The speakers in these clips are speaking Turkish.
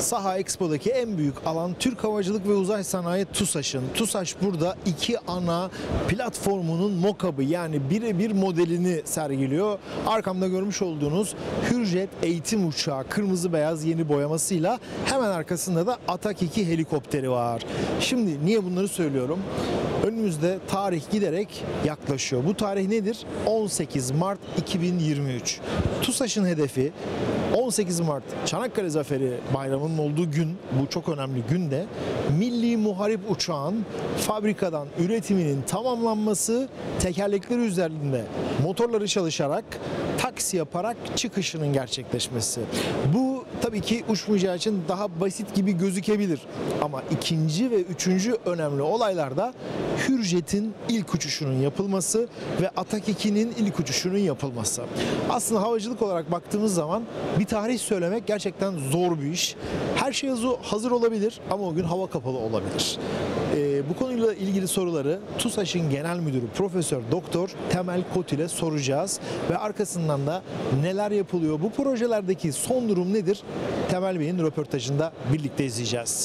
Saha Expo'daki en büyük alan Türk Havacılık ve Uzay Sanayi TUSAŞ'ın. TUSAŞ burada iki ana platformunun mock-up'ı yani birebir modelini sergiliyor. Arkamda görmüş olduğunuz Hürjet eğitim uçağı kırmızı beyaz yeni boyamasıyla hemen arkasında da Atak 2 helikopteri var. Şimdi niye bunları söylüyorum? Önümüzde tarih giderek yaklaşıyor. Bu tarih nedir? 18 Mart 2023. TUSAŞ'ın hedefi 18 Mart Çanakkale Zaferi Bayramı'nın olduğu gün, bu çok önemli günde Milli Muharip uçağın fabrikadan üretiminin tamamlanması, tekerlekleri üzerinde motorları çalışarak, taksi yaparak çıkışının gerçekleşmesi. Bu tabii ki uçmayacağı için daha basit gibi gözükebilir. Ama ikinci ve üçüncü önemli olaylarda Hürjet'in ilk uçuşunun yapılması ve Atak 2'nin ilk uçuşunun yapılması. Aslında havacılık olarak baktığımız zaman bir tarih söylemek gerçekten zor bir iş. Her şey hazır olabilir ama o gün hava kapalı olabilir. Bu konuyla ilgili soruları TUSAŞ'ın Genel Müdürü Profesör Doktor Temel Kot ile soracağız ve arkasından da neler yapılıyor, bu projelerdeki son durum nedir? Temel Bey'in röportajında birlikte izleyeceğiz.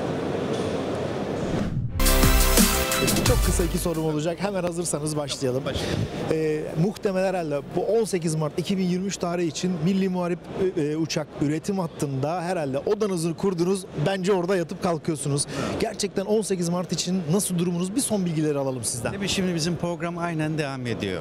Çok kısa iki sorum olacak. Hemen hazırsanız başlayalım. Muhtemelen herhalde bu 18 Mart 2023 tarihi için Milli Muharip uçak üretim hattında herhalde odanızı kurdunuz. Bence orada yatıp kalkıyorsunuz. Gerçekten 18 Mart için nasıl durumunuz? Bir son bilgileri alalım sizden. Tabii şimdi bizim program aynen devam ediyor.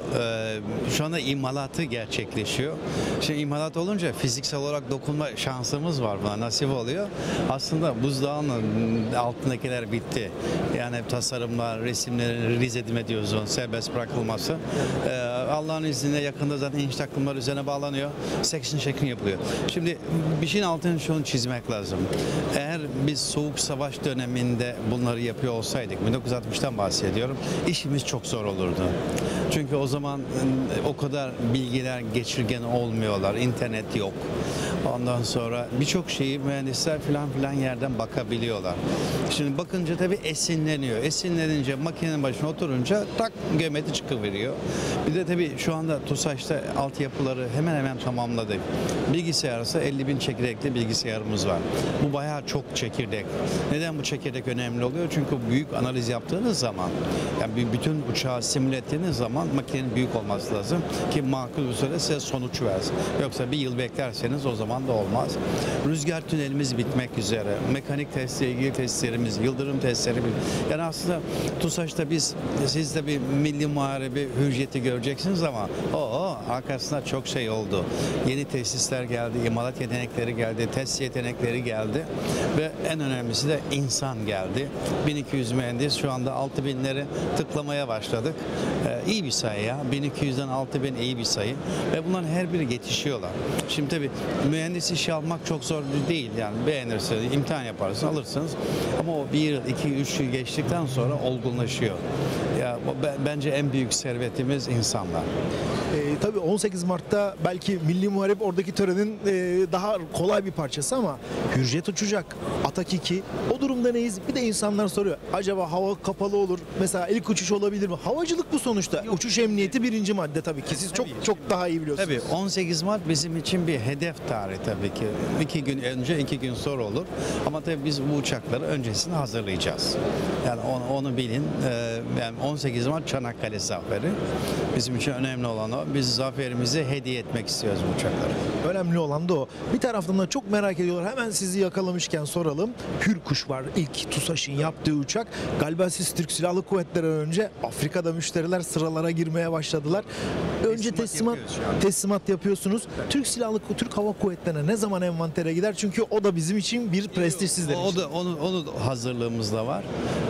Şu anda imalatı gerçekleşiyor. Şimdi imalat olunca fiziksel olarak dokunma şansımız var, buna nasip oluyor. Aslında buzdağının altındakiler bitti. Yani tasarımlar, resimlerin release edilme diyoruz, onun serbest bırakılması. Allah'ın izniyle yakında zaten inş takımları üzerine bağlanıyor. Section checking yapılıyor. Şimdi bir şeyin altını şunu çizmek lazım. Eğer biz soğuk savaş döneminde bunları yapıyor olsaydık, 1960'tan bahsediyorum, işimiz çok zor olurdu. Çünkü o zaman o kadar bilgiler geçirgen olmuyorlar, internet yok. Ondan sonra birçok şeyi mühendisler filan yerden bakabiliyorlar. Şimdi bakınca tabii esinleniyor. Esinlenince makinenin başına oturunca tak geometri çıkıveriyor. Bir de tabii şu anda TUSAŞ'ta altyapıları hemen hemen tamamladık. Bilgisayarsa 50.000 çekirdekli bilgisayarımız var. Bu bayağı çok çekirdek. Neden bu çekirdek önemli oluyor? Çünkü büyük analiz yaptığınız zaman, yani bütün uçağı simüle ettiğiniz zaman makinenin büyük olması lazım ki makul bir süre size sonuç versin. Yoksa bir yıl beklerseniz o zaman da olmaz. Rüzgar tünelimiz bitmek üzere. Mekanik testle ilgili testlerimiz, yıldırım testlerimiz. Yani aslında TUSAŞ'ta siz de bir milli muharebi Hürjet'i göreceksiniz ama arkasında çok şey oldu. Yeni tesisler geldi, imalat yetenekleri geldi, test yetenekleri geldi ve en önemlisi de insan geldi. 1200 mühendis, şu anda 6000'leri tıklamaya başladık. İyi bir sayı ya. 1200'den 6000 iyi bir sayı ve bunların her biri yetişiyorlar. Şimdi tabii mühendis işi almak çok zor değil. Yani beğenirseniz, imtihan yaparsınız, alırsınız. Ama o 1 yıl, 2 yıl, 3 yıl geçtikten sonra olgunlaşıyor. Ya bence en büyük servetimiz insanlar. Tabii 18 Mart'ta belki Milli Muharip oradaki törenin daha kolay bir parçası ama Hürjet uçacak. Atak 2. O durumda neyiz? Bir de insanlar soruyor. Acaba hava kapalı olur? Mesela ilk uçuş olabilir mi? Havacılık bu sonuçta. Yok. Uçuş emniyeti birinci madde tabii ki. Siz çok daha iyi biliyorsunuz. Tabii 18 Mart bizim için bir hedef tarihi tabii ki. 2 gün önce, 2 gün sonra olur. Ama tabii biz bu uçakları öncesinde hazırlayacağız. Yani onu bilin. Yani 18 Mart Çanakkale Zaferi. Bizim için önemli olan o. Biz zaferimizi hediye etmek istiyoruz bu uçakları. Önemli olan da o. Bir taraftan da çok merak ediyorlar. Hemen sizi yakalamışken soralım. Hürkuş var. İlk TUSAŞ'ın yaptığı uçak. Galiba siz Türk Silahlı Kuvvetleri'nden önce Afrika'da müşteriler sıralara girmeye başladılar. Önce teslimat yapıyorsunuz. Evet. Türk Hava Kuvvetleri'ne ne zaman envantere gider? Çünkü o da bizim için bir prestij sizler için. Onu hazırlığımızda var.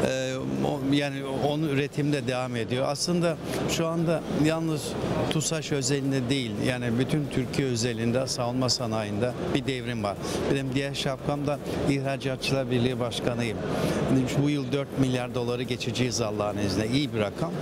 Yani onun üretimde devam ediyor. Aslında şu anda yalnız TUSAŞ özelinde değil, yani bütün Türkiye özelinde savunma sanayinde bir devrim var. Benim diğer şapkam da İhracatçılar Birliği Başkanıyım. Bu yıl 4 milyar doları geçeceğiz Allah'ın izniyle. İyi bir rakam.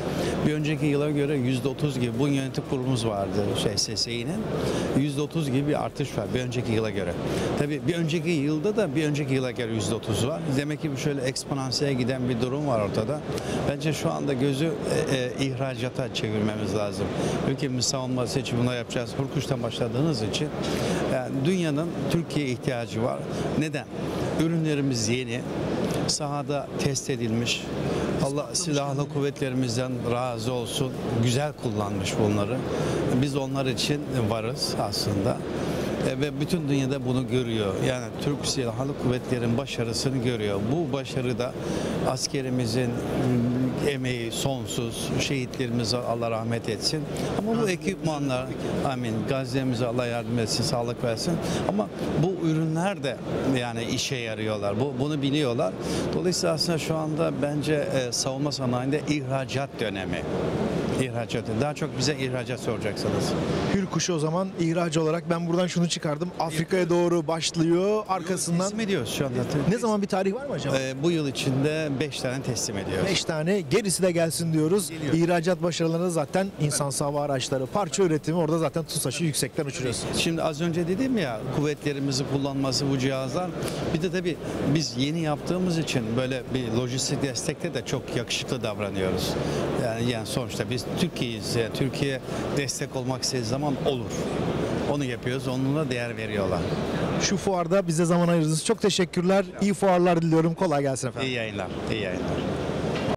Bir önceki yıla göre %30 gibi, bu yönetim kurulumuz vardı SSİ'nin. %30 gibi bir artış var bir önceki yıla göre. Tabii bir önceki yılda da bir önceki yıla göre %30 var. Demek ki şöyle eksponansiyel giden bir durum var ortada. Bence şu anda gözü ihracata çevirmemiz lazım. Ülkemiz savunması için bunu yapacağız. Hurkuş'tan başladığınız için yani dünyanın Türkiye'ye ihtiyacı var. Neden? Ürünlerimiz yeni, sahada test edilmiş. Allah silahlı kuvvetlerimizden razı olsun. Güzel kullanmış bunları. Biz onlar için varız aslında. Ve bütün dünyada bunu görüyor. Yani Türk Silahlı Kuvvetleri'nin başarısını görüyor. Bu başarıda askerimizin emeği sonsuz. Şehitlerimize Allah rahmet etsin. Ama bu ekipmanlar, amin, gazilerimize Allah yardım etsin, sağlık versin. Ama bu ürünler de yani işe yarıyorlar. Bunu biliyorlar. Dolayısıyla aslında şu anda bence savunma sanayinde ihracat dönemi. İhracat. Daha çok bize ihracat soracaksınız. Hürkuş'u o zaman ihraç olarak ben buradan şunu çıkardım. Afrika'ya doğru başlıyor. Arkasından Teslim ediyoruz şu anda. ne zaman bir tarih var mı acaba? Bu yıl içinde 5 tane teslim ediyoruz. 5 tane, gerisi de gelsin diyoruz. Geliyor. İhracat başarılarını zaten insansız hava araçları, parça üretimi orada zaten TUSAŞ'ı yüksekten uçuruyorsunuz. Şimdi az önce dedim ya, kuvvetlerimizi kullanması bu cihazlar. Bir de tabii biz yeni yaptığımız için böyle bir lojistik destekte de çok yakışıklı davranıyoruz. Yani sonuçta biz Türkiye'yiz. Yani Türkiye destek olmak istediği zaman olur. Onu yapıyoruz. Onunla değer veriyorlar. Şu fuarda bize zaman ayırdınız. Çok teşekkürler. İyi fuarlar diliyorum. Kolay gelsin efendim. İyi yayınlar. İyi yayınlar.